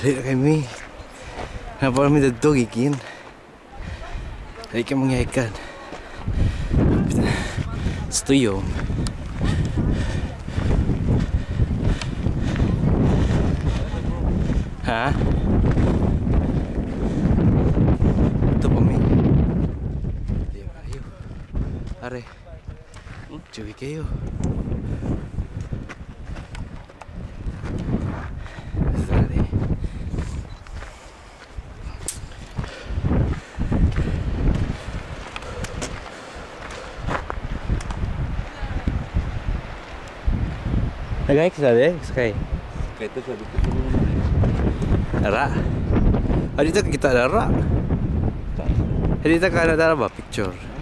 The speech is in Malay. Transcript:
Balik dah kami. Nampak kami dah gikin. Balik kami mengikan. Setuju. Ha? Itu pemi. Dia kayu. Are. Cuy kayu. Nagai kisah deh, Sky. Sky itu sudah dikumpul. Rak. Hari kita ada rak. Hari kita kan ada apa picture.